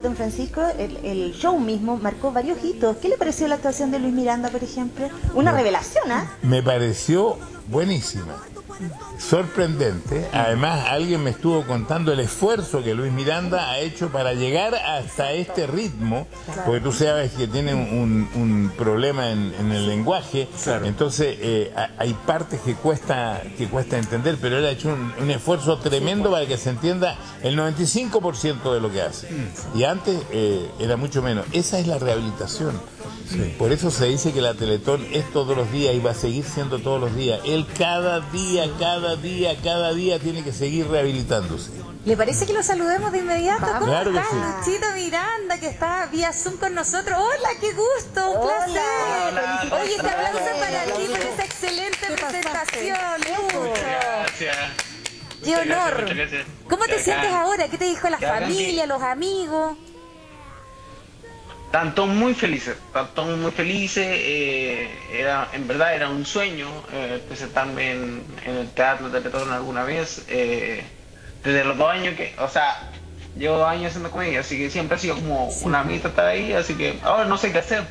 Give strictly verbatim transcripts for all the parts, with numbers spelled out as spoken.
Don Francisco, el, el show mismo marcó varios hitos. ¿Qué le pareció la actuación de Luis Miranda, por ejemplo? Una me, revelación, ¿ah? ¿eh? Me pareció buenísima, sorprendente. Además, alguien me estuvo contando el esfuerzo que Luis Miranda ha hecho para llegar hasta este ritmo, porque tú sabes que tiene un, un problema en, en el lenguaje, claro. Entonces eh, hay partes que cuesta que cuesta entender, pero él ha hecho un, un esfuerzo tremendo para que se entienda el noventa y cinco por ciento de lo que hace. Y antes eh, era mucho menos. Esa es la rehabilitación. Sí. Por eso se dice que la Teletón es todos los días y va a seguir siendo todos los días. Él cada día, cada día, cada día tiene que seguir rehabilitándose. ¿Le parece que lo saludemos de inmediato? ¿Cómo claro está sí. Luchito Miranda, que está vía Zoom con nosotros? ¡Hola, qué gusto! ¡Un Hola, placer! hola, Oye, este aplauso hola, para hola, ti por hola. esa excelente presentación, Lucho. Gracias. ¡Qué Muchas honor! gracias, muchas gracias. ¿Cómo te Ya, sientes ya. ahora? ¿Qué te dijo la Ya, familia, los amigos? Están todos muy felices, están todos muy felices. Eh, era, en verdad era un sueño eh, presentarme en, en el Teatro Teletón alguna vez. Eh, desde los dos años que, o sea, llevo dos años haciendo comedia, así que siempre ha sido como sí. una meta estar ahí, así que ahora no sé qué hacer.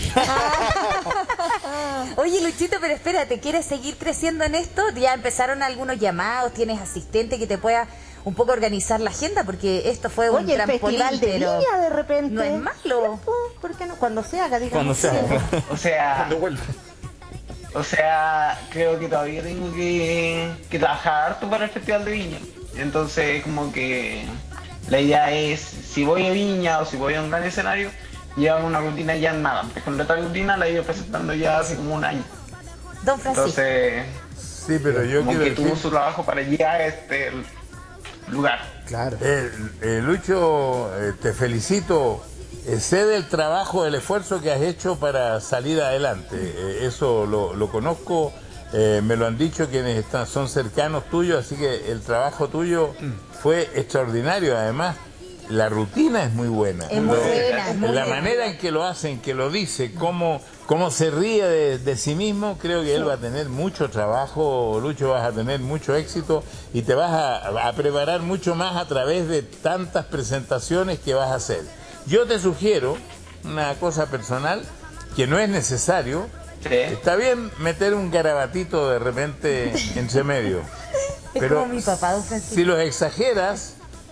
Oye, Luchito, pero espérate, ¿quieres seguir creciendo en esto? Ya empezaron algunos llamados, tienes asistente que te pueda un poco organizar la agenda, porque esto fue un Oye, el trampolín, festival de pero Viña de repente. no es malo. ¿Por qué no? Cuando se haga, digamos. Cuando se haga. O sea, o sea, creo que todavía tengo que, que trabajar harto para el Festival de Viña. Entonces, como que la idea es, si voy a Viña o si voy a un gran escenario, llevar una rutina ya en nada. Porque con la rutina la he ido presentando ya hace como un año. Don Francisco. Entonces, sí, pero yo como quiero que decir... tuvo su trabajo para llegar a este lugar. Claro. Eh, eh, Lucho, eh, te felicito. Eh, sé del trabajo, del esfuerzo que has hecho para salir adelante. Eh, eso lo, lo conozco, eh, me lo han dicho quienes están, son cercanos tuyos, así que el trabajo tuyo fue extraordinario. Además, la rutina es muy buena. Es muy Lo- buena, es muy la buena. manera en que lo hacen, que lo dice, cómo, cómo se ríe de, de sí mismo, creo que él va a tener mucho trabajo, Lucho, vas a tener mucho éxito y te vas a, a preparar mucho más a través de tantas presentaciones que vas a hacer. Yo te sugiero una cosa personal, que no es necesario. Sí. Está bien meter un garabatito de repente entre medio, Es pero como mi papá, don Francisco. si los exageras,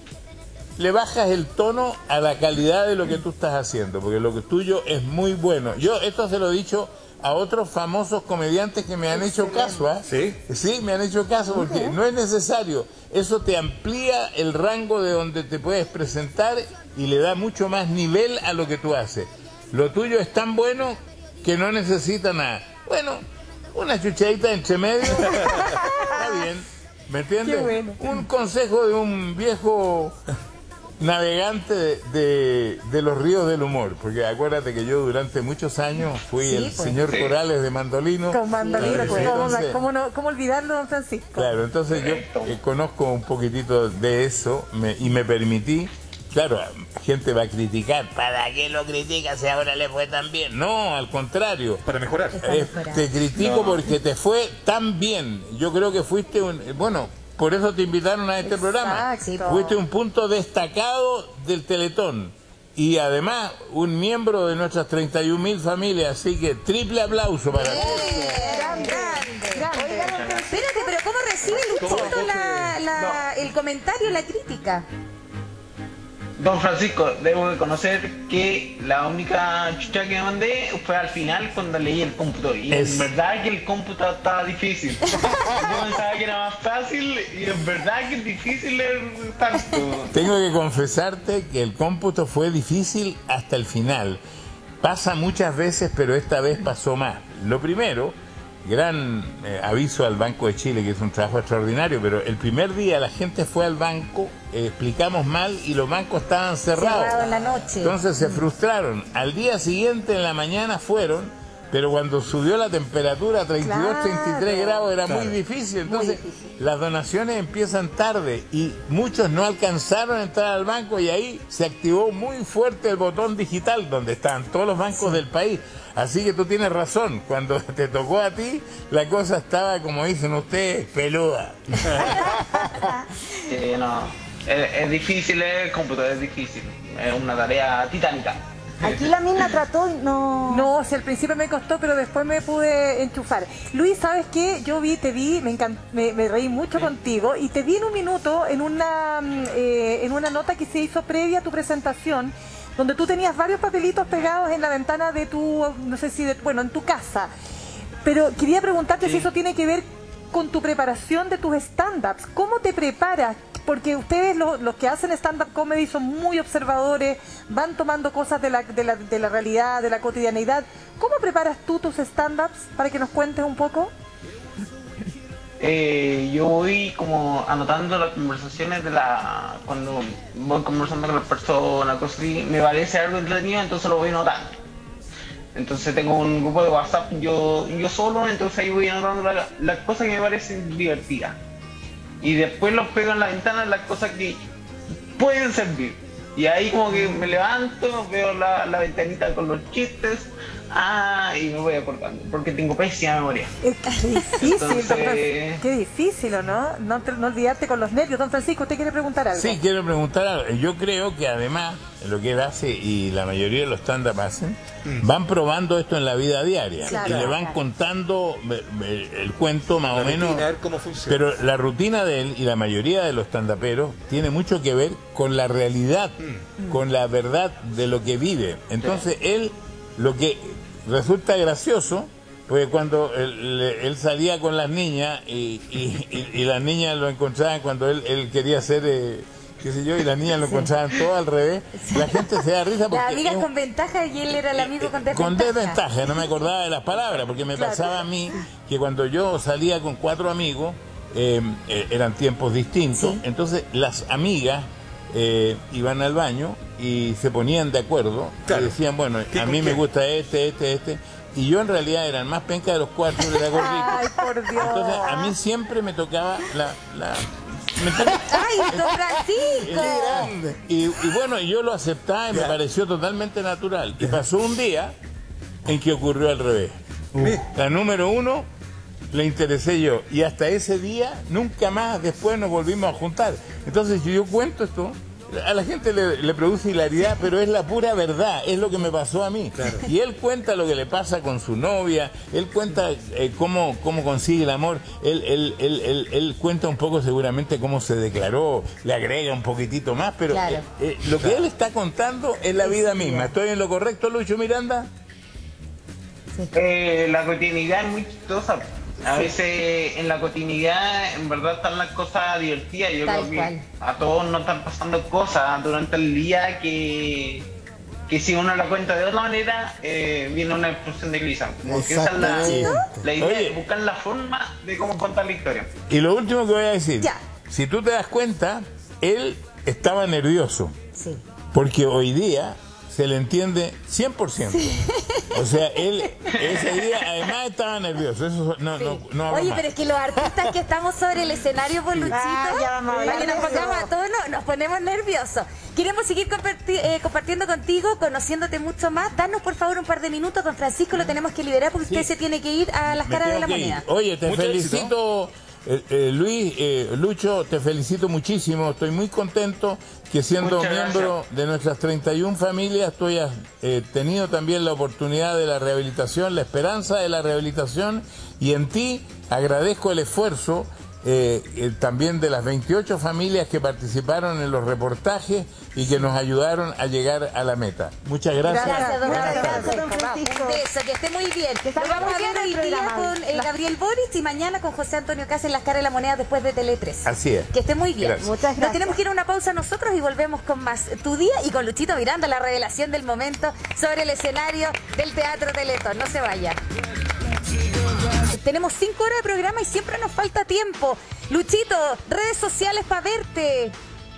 le bajas el tono a la calidad de lo que tú estás haciendo, porque lo que tuyo es muy bueno. Yo esto se lo he dicho a otros famosos comediantes que me han hecho caso, ¿ah? ¿Sí? Sí, me han hecho caso, porque no es necesario. Eso te amplía el rango de donde te puedes presentar y le da mucho más nivel a lo que tú haces. Lo tuyo es tan bueno que no necesita nada. Bueno, una chuchadita entre medio, está bien, ¿me entiendes? Qué bueno. Un consejo de un viejo navegante de, de, de los ríos del humor, porque acuérdate que yo durante muchos años fui Sí, el pues. señor Sí. Corales de Mandolino. Con mandolino, Sí, pues, ¿cómo, entonces- cómo no, ¿cómo olvidarlo, don Francisco? Claro, entonces yo Correcto. eh, conozco un poquitito de eso me- y me permití, claro, gente va a criticar, ¿para qué lo criticas si ahora le fue tan bien? No, al contrario. Para mejorar. Está Eh, mejorando. te critico No. porque te fue tan bien. Yo creo que fuiste un... Bueno, por eso te invitaron a este programa. Exacto. Fuiste un punto destacado del Teletón. Y además, un miembro de nuestras treinta y un mil familias. Así que triple aplauso para ti. Grande, grande. Oiga, don Francisco, Espérate, pero ¿cómo recibe Luchito la, la, el comentario, la crítica? Don Francisco, debo reconocer que la única chucha que me mandé fue al final cuando leí el cómputo. Y Es- en verdad que el cómputo estaba difícil. Yo pensaba que era más fácil y en verdad que es difícil leer tanto. Tengo que confesarte que el cómputo fue difícil hasta el final. Pasa muchas veces, pero esta vez pasó más. Lo primero, gran eh, aviso al Banco de Chile, que es un trabajo extraordinario, pero el primer día la gente fue al banco, eh, explicamos mal y los bancos estaban cerrados. Cerrado en la noche. Entonces se frustraron. Al día siguiente, en la mañana, fueron, pero cuando subió la temperatura a treinta y dos, treinta y tres Claro. grados era muy Claro. difícil. Entonces las donaciones empiezan tarde y muchos no alcanzaron a entrar al banco y ahí se activó muy fuerte el botón digital donde estaban todos los bancos del país. Así que tú tienes razón, cuando te tocó a ti la cosa estaba, como dicen ustedes, peluda. Eh, no, es, es difícil leer el cómputo, es difícil. es una tarea titánica. Aquí la misma trató y no... No, o sea, al principio me costó, pero después me pude enchufar. Luis, ¿sabes qué? Yo vi, te vi, me, encant... me, me reí mucho sí. contigo y te vi en un minuto en una, eh, en una nota que se hizo previa a tu presentación, donde tú tenías varios papelitos pegados en la ventana de tu, no sé si, de, bueno, en tu casa. Pero quería preguntarte sí. si eso tiene que ver con tu preparación de tus stand-ups. ¿Cómo te preparas? Porque ustedes, los, los que hacen stand-up comedy, son muy observadores, van tomando cosas de la, de, la, de la realidad, de la cotidianidad. ¿Cómo preparas tú tus stand-ups? Para que nos cuentes un poco. Eh, yo voy como anotando las conversaciones de la... Cuando voy conversando con las personas, cosas así, me parece algo entretenido, entonces lo voy anotando. Entonces tengo un grupo de WhatsApp yo, yo solo, entonces ahí voy anotando las la cosas que me parecen divertidas. Y después los pego en la ventana las cosas que pueden servir. Y ahí como que me levanto, veo la, la ventanita con los chistes, ah, y me voy acordando, porque tengo pésima memoria. Es difícil, Entonces... don qué difícil, ¿o no? No, te, no olvidarte con los nervios. Don Francisco, ¿usted quiere preguntar algo? Sí, quiero preguntar algo. Yo creo que además, lo que él hace y la mayoría de los stand-up hacen, mm. van probando esto en la vida diaria. Claro, y le van claro. contando el, el cuento más la o menos. Rutina, a ver cómo funciona. Pero la rutina de él y la mayoría de los stand-uperos tiene mucho que ver con la realidad, mm. con la verdad de lo que vive. Entonces sí. él, lo que resulta gracioso, porque cuando él, él salía con las niñas y, y, y, y las niñas lo encontraban cuando él, él quería hacer... Eh, qué sé yo, y las niñas lo encontraban sí. todo al revés, sí. la gente se da risa porque... Las amigas con ventaja y él era el amigo con desventaja. Con desventaja, no me acordaba de las palabras, porque me claro. pasaba a mí que cuando yo salía con cuatro amigos, eh, eh, eran tiempos distintos, sí. entonces las amigas eh, iban al baño y se ponían de acuerdo, claro. y decían, bueno, a mí me gusta este, este, este... Y yo en realidad era el más penca de los cuatro, era gordito. Ay, por Dios. Entonces a mí siempre me tocaba la... la ¡Ay, don Francisco! Y, y bueno, yo lo aceptaba y me pareció totalmente natural. Y pasó un día en que ocurrió al revés. Uh. La número uno le interesé yo. Y hasta ese día, nunca más después nos volvimos a juntar. Entonces yo, yo cuento esto, a la gente le, le produce hilaridad, pero es la pura verdad, es lo que me pasó a mí. Claro. Y él cuenta lo que le pasa con su novia, él cuenta eh, cómo, cómo consigue el amor, él, él, él, él, él cuenta un poco seguramente cómo se declaró, le agrega un poquitito más, pero claro. eh, eh, lo que él está contando es la vida misma. ¿Estoy en lo correcto, Lucho Miranda? Sí. Eh, la cotidianidad es muy chistosa. A veces en la cotidianidad en verdad están las cosas divertidas. Yo Tal creo que cual. a todos nos están pasando cosas durante el día que, que si uno la cuenta de otra manera, eh, viene una explosión de risa. Como que esa es la, la idea, Oye, de buscar la forma de cómo contar la historia. Y lo último que voy a decir, ya. si tú te das cuenta, él estaba nervioso. Sí. Porque hoy día se le entiende cien por ciento. Sí. O sea, él ese día además estaba nervioso. Eso no, sí. no, no Oye, más. pero es que los artistas que estamos sobre el escenario, por Luchito, ah, para que nos pongamos a todos, no, nos ponemos nerviosos. Queremos seguir comparti eh, compartiendo contigo, conociéndote mucho más. Danos, por favor, un par de minutos. Don Francisco lo tenemos que liberar porque sí. usted se tiene que ir a las Me caras de la moneda. Ir. Oye, te Mucho felicito. Éxito. Eh, eh, Luis, eh, Lucho, te felicito muchísimo, estoy muy contento que siendo Muchas miembro gracias. de nuestras treinta y una familias, tú hayas eh, tenido también la oportunidad de la rehabilitación, la esperanza de la rehabilitación, y en ti agradezco el esfuerzo eh, eh, también de las veintiocho familias que participaron en los reportajes y que nos ayudaron a llegar a la meta. Muchas gracias. Gracias, don Francisco. Un beso, que esté muy bien. Nos vamos a ver hoy día con eh, Gabriel Boric y mañana con José Antonio Caz en las caras de la moneda después de Tele tres. Así es. Que esté muy bien. Gracias. Muchas gracias. Nos tenemos que ir a una pausa nosotros y volvemos con más Tu Día y con Luchito Miranda, la revelación del momento sobre el escenario del Teatro Teletón. No se vaya. Tenemos cinco horas de programa y siempre nos falta tiempo. Luchito, redes sociales para verte.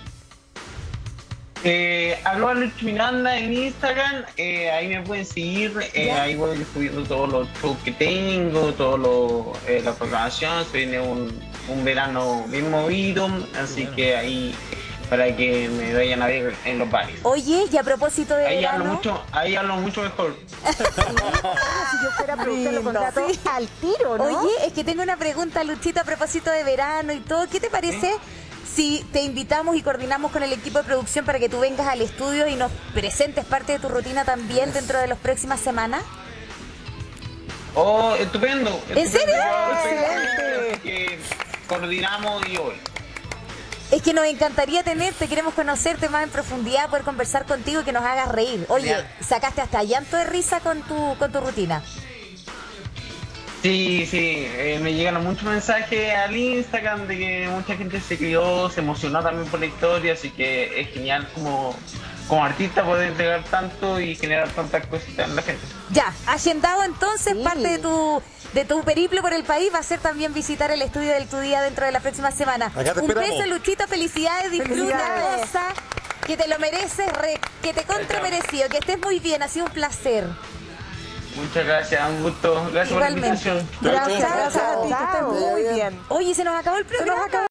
Eh, arroba Lucho Miranda en Instagram, eh, ahí me pueden seguir, eh, ahí voy subiendo todos los shows que tengo, todo lo, eh, la programación. Se viene un, un verano bien movido, así que ahí para que me vayan a ver en los bares. Oye, y a propósito de ahí verano... hablo mucho, ahí hablo mucho mejor. Si yo fuera productor lo contrato sí. al tiro, ¿no? Oye, es que tengo una pregunta, Luchito, a propósito de verano y todo. ¿Qué te parece... ¿Sí? si te invitamos y coordinamos con el equipo de producción para que tú vengas al estudio y nos presentes parte de tu rutina también dentro de las próximas semanas? Oh, estupendo. ¿En estupendo. serio? Excelente. Que coordinamos y hoy. Es que nos encantaría tenerte, queremos conocerte más en profundidad, poder conversar contigo y que nos hagas reír. Oye, Bien. sacaste hasta llanto de risa con tu, con tu rutina. Sí, sí, eh, me llegaron muchos mensajes al Instagram de que mucha gente se crió, se emocionó también por la historia, así que es genial como, como artista poder entregar tanto y generar tantas cositas en la gente. Ya, agendado entonces, Sí. parte de tu de tu periplo por el país va a ser también visitar el estudio del Tu Día dentro de la próxima semana. Acá te Un esperamos. beso, Luchito, felicidades, disfruta, Felicidades. goza, que te lo mereces, re- que te contra merecido, que estés muy bien, ha sido un placer. Muchas gracias, un gusto, gracias Igualmente. por la invitación. Gracias, Chao, gracias a ti, que estés chao. muy bien. Oye, se nos acabó el Se nos programa. acabó.